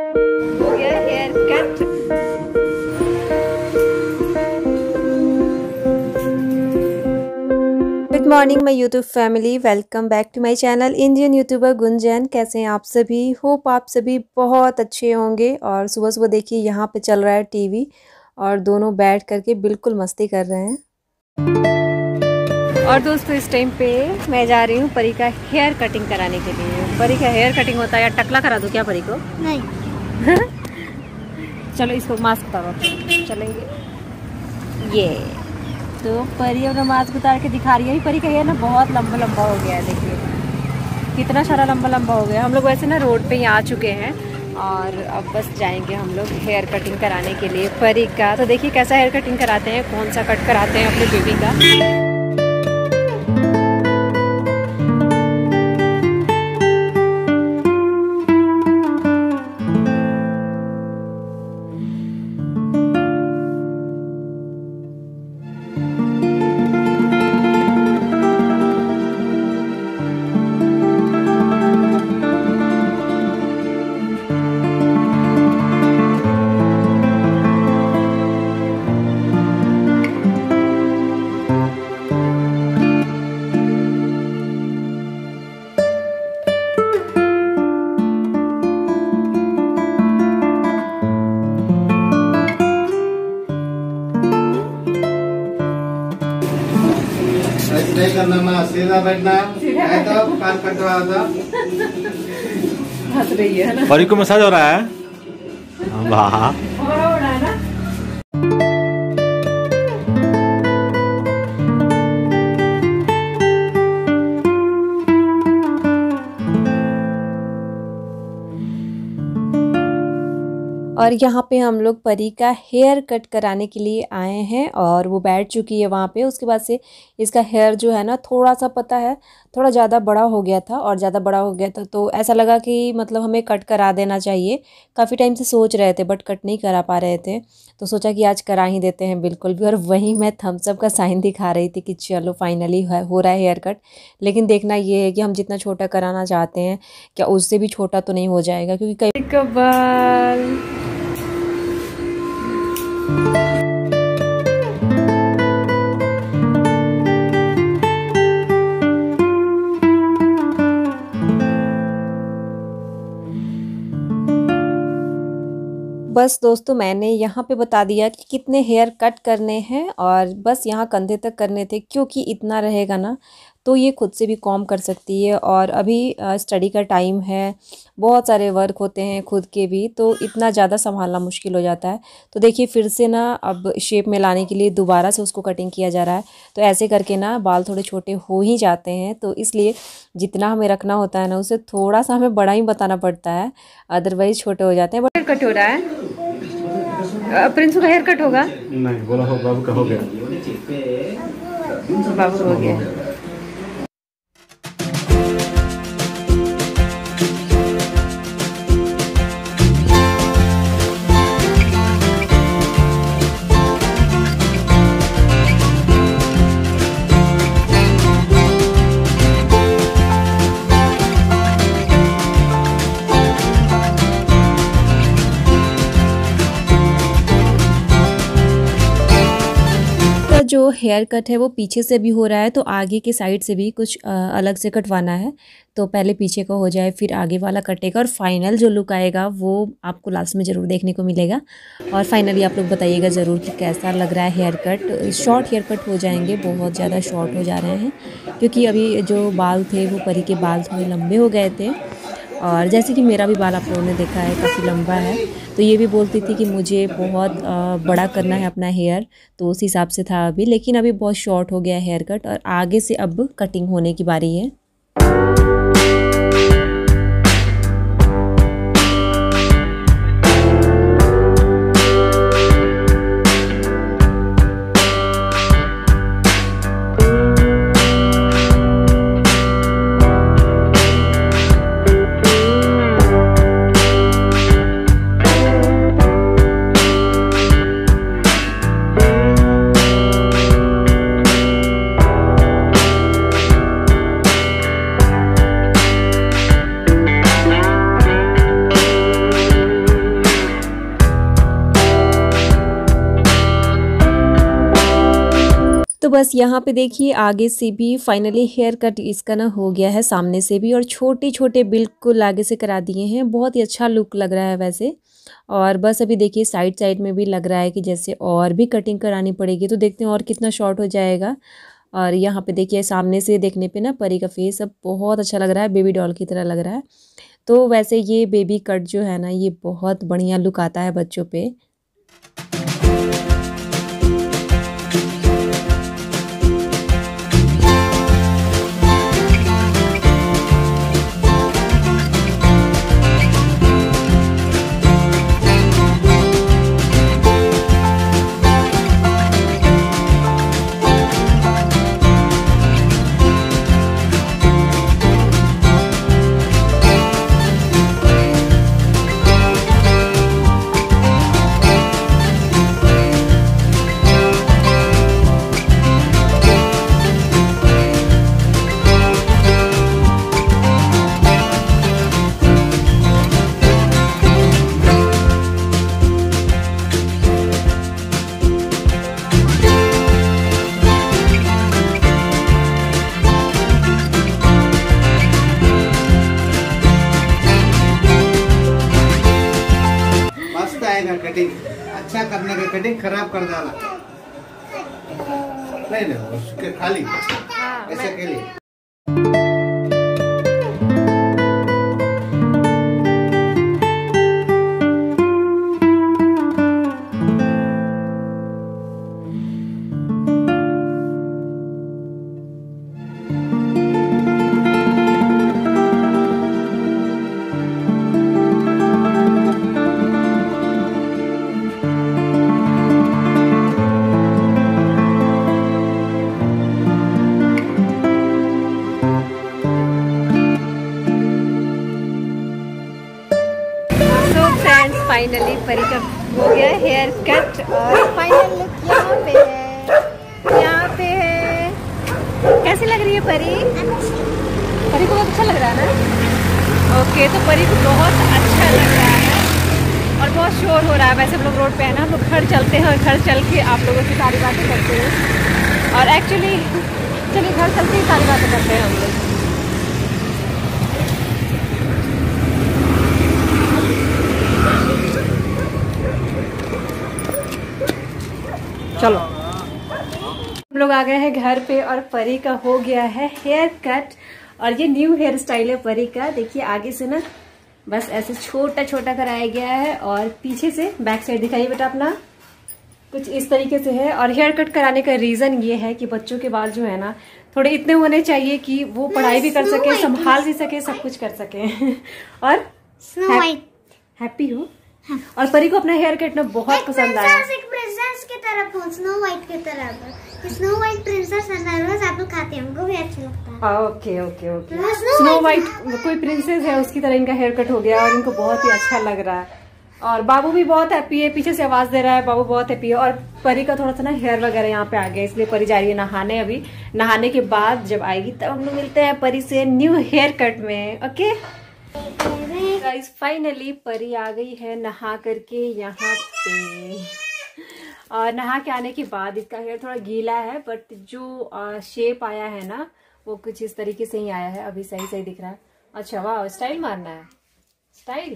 हो गया haircut. Good morning my YouTube family, welcome back to my channel Indian YouTuber Gunjan. कैसे हैं आप सभी? होप आप सभी बहुत अच्छे होंगे। और सुबह सुबह देखिए यहाँ पे चल रहा है टीवी और दोनों बैठ करके बिल्कुल मस्ती कर रहे हैं। और दोस्तों इस टाइम पे मैं जा रही हूँ परी का हेयर कटिंग कराने के लिए। परी का हेयर कटिंग होता है या टकला करा दूँ क्या परी को? नहीं। चलो इसको मास्क उतारो, चलेंगे। ये तो परी अपना मास्क उतार के दिखा रही है। परी का हेयर ना बहुत लंबा लंबा हो गया है, देखिए कितना सारा लंबा लंबा हो गया। हम लोग वैसे ना रोड पे ही आ चुके हैं और अब बस जाएंगे हम लोग हेयर कटिंग कराने के लिए परी का। तो देखिए कैसा हेयर कटिंग कराते हैं, कौन सा कट कराते हैं अपने बेबी का। नहीं करना ना, सीधा बैठना, नहीं तो कान कटवा दो। हंस रही है ना। परी को मसाज हो रहा है। वाह, और यहाँ पे हम लोग परी का हेयर कट कराने के लिए आए हैं और वो बैठ चुकी है वहाँ पे। उसके बाद से इसका हेयर जो है ना थोड़ा सा पता है थोड़ा ज़्यादा बड़ा हो गया था और ज़्यादा बड़ा हो गया था, तो ऐसा लगा कि मतलब हमें कट करा देना चाहिए। काफ़ी टाइम से सोच रहे थे बट कट नहीं करा पा रहे थे, तो सोचा कि आज करा ही देते हैं बिल्कुल भी। और वहीं मैं थम्स अप का साइन दिखा रही थी कि चलो फाइनली हो रहा है हेयर कट। लेकिन देखना ये है कि हम जितना छोटा कराना चाहते हैं क्या उससे भी छोटा तो नहीं हो जाएगा, क्योंकि कई कबाल बस दोस्तों मैंने यहाँ पे बता दिया कि कितने हेयर कट करने हैं और बस यहाँ कंधे तक करने थे, क्योंकि इतना रहेगा ना तो ये खुद से भी कॉम कर सकती है। और अभी स्टडी का टाइम है, बहुत सारे वर्क होते हैं खुद के भी, तो इतना ज़्यादा संभालना मुश्किल हो जाता है। तो देखिए फिर से ना अब शेप में लाने के लिए दोबारा से उसको कटिंग किया जा रहा है। तो ऐसे करके ना बाल थोड़े छोटे हो ही जाते हैं, तो इसलिए जितना हमें रखना होता है ना उसे थोड़ा सा हमें बड़ा ही बताना पड़ता है, अदरवाइज छोटे हो जाते हैं। बट कट हो रहा है, प्रिंस का हेयर कट होगा? नहीं बोला हो, बाबू का हो गया। बाबू हो गया। जो हेयर कट है वो पीछे से भी हो रहा है, तो आगे के साइड से भी कुछ अलग से कटवाना है। तो पहले पीछे का हो जाए फिर आगे वाला कटेगा और फाइनल जो लुक आएगा वो आपको लास्ट में ज़रूर देखने को मिलेगा। और फाइनली आप लोग बताइएगा ज़रूर कि कैसा लग रहा है haircut. Short haircut हो जाएंगे, बहुत ज़्यादा शॉर्ट हो जा रहे हैं, क्योंकि अभी जो बाल थे वो परी के बाल थोड़े लंबे हो गए थे। और जैसे कि मेरा भी बाल आप लोगों ने देखा है काफ़ी लंबा है, तो ये भी बोलती थी कि मुझे बहुत बड़ा करना है अपना हेयर, तो उस हिसाब से था अभी। लेकिन अभी बहुत शॉर्ट हो गया है हेयर कट और आगे से अब कटिंग होने की बारी है। तो बस यहाँ पे देखिए आगे से भी फाइनली हेयर कट इसका ना हो गया है, सामने से भी, और छोटे छोटे बिल्कुल आगे से करा दिए हैं। बहुत ही अच्छा लुक लग रहा है वैसे। और बस अभी देखिए साइड साइड में भी लग रहा है कि जैसे और भी कटिंग करानी पड़ेगी, तो देखते हैं और कितना शॉर्ट हो जाएगा। और यहाँ पे देखिए सामने से देखने पे ना परी का फेस अब बहुत अच्छा लग रहा है, बेबी डॉल की तरह लग रहा है। तो वैसे ये बेबी कट जो है ना, ये बहुत बढ़िया लुक आता है बच्चों पे। कटिंग अच्छा करने का, कटिंग खराब कर डाला नहीं उसके खाली ऐसे के लिए। फाइनली परी का हो गया हेयर कट और फाइनल लुक यहाँ पे है, यहाँ पे है। कैसी लग रही है परी? परी को बहुत अच्छा लग रहा है ना? ओके, तो परी को बहुत अच्छा लग रहा है और बहुत शोर हो रहा है। वैसे हम लोग रोड पे है ना, हम लोग घर चलते हैं और घर चल के आप लोगों से सारी बातें करते हैं। और एक्चुअली चलिए घर चलते ही सारी बातें करते हैं हम लोग। चलो हम लोग आ गए हैं घर पे और परी का हो गया है हेयर कट। और ये न्यू हेयर स्टाइल है परी का। देखिए आगे से ना बस ऐसे छोटा छोटा कराया गया है और पीछे से बैक साइड दिखाइए बेटा अपना, कुछ इस तरीके से है। और हेयर कट कराने का रीजन ये है कि बच्चों के बाल जो है ना थोड़े इतने होने चाहिए कि वो पढ़ाई भी कर सके, संभाल भी सके, सब कुछ कर सके और हैप्पी हो। और परी को अपना हेयर कट ना बहुत पसंद आया। प्रिंसेस की तरफ, स्नो व्हाइट की तरफ। स्नो व्हाइट प्रिंसेस रोज एप्पल खाते हैं, हमको भी अच्छा लगता है। Okay okay okay, Snow White कोई प्रिंसेस है उसकी तरह इनका हेयर कट हो गया और इनको बहुत ही अच्छा लग रहा है। और बाबू भी बहुत हैप्पी है, पीछे से आवाज दे रहा है, बाबू बहुत हैप्पी है। और परी का थोड़ा सा ना हेयर वगैरह यहाँ पे आ गया, इसलिए परी जा रही है नहाने। अभी नहाने के बाद जब आएगी तब हम लोग मिलते हैं परी से न्यू हेयर कट में। ओके गाइस, फाइनली परी आ गई है नहा करके यहाँ पे। और नहा के आने के बाद इसका हेयर थोड़ा गीला है, बट जो शेप आया है ना वो कुछ इस तरीके से ही आया है। अभी सही सही दिख रहा है। अच्छा वाह, स्टाइल मारना है, स्टाइल।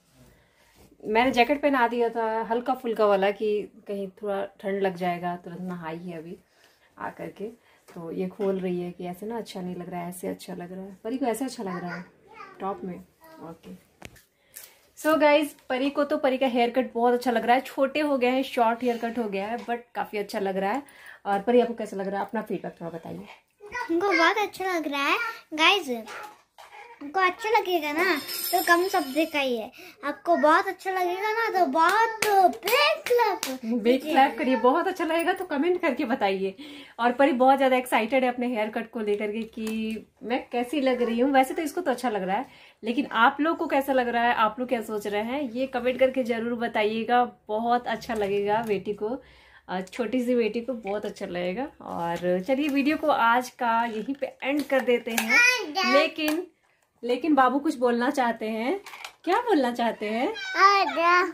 मैंने जैकेट पहना दिया था हल्का फुल्का वाला कि कहीं थोड़ा ठंड लग जाएगा। तुरंत नहाई है अभी आ करके, तो ये खोल रही है कि ऐसे ना अच्छा नहीं लग रहा है, ऐसे अच्छा लग रहा है। परी को ऐसे अच्छा लग रहा है टॉप में। ओके सो गाइज, परी को तो परी का हेयर कट बहुत अच्छा लग रहा है। छोटे हो गए हैं, शॉर्ट हेयर कट हो गया है, बट काफी अच्छा लग रहा है। और परी आपको कैसा लग रहा है? अपना फीडबैक थोड़ा बताइए। हमको बहुत अच्छा लग रहा है गाइज। आपको अच्छा लगेगा ना तो कम सब दिखाइए, आपको बहुत अच्छा लगेगा ना तो बहुत बिग क्लैप करिए। बहुत अच्छा लगेगा तो कमेंट करके बताइए। और परी बहुत ज्यादा एक्साइटेड है अपने हेयर कट को लेकर के कि मैं कैसी लग रही हूँ। वैसे तो इसको तो अच्छा लग रहा है, लेकिन आप लोग को कैसा लग रहा है, आप लोग क्या सोच रहे हैं, ये कमेंट करके जरूर बताइएगा। बहुत अच्छा लगेगा बेटी को, छोटी सी बेटी को बहुत अच्छा लगेगा। और चलिए वीडियो को आज का यहीं पे एंड कर देते हैं। लेकिन बाबू कुछ बोलना चाहते हैं। क्या बोलना चाहते हैं?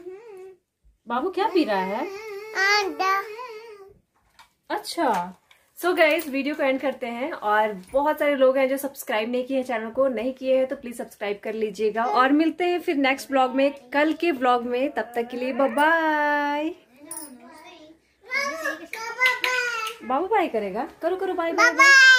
बाबू क्या पी रहा है? अच्छा, सो गाइज वीडियो को एंड करते हैं। और बहुत सारे लोग हैं जो सब्सक्राइब नहीं किए हैं, चैनल को नहीं किए हैं, तो प्लीज सब्सक्राइब कर लीजिएगा। और मिलते हैं फिर नेक्स्ट ब्लॉग में, कल के ब्लॉग में। तब तक के लिए बाय बाय। बाबू बाय करेगा, करो करो बाय बाय।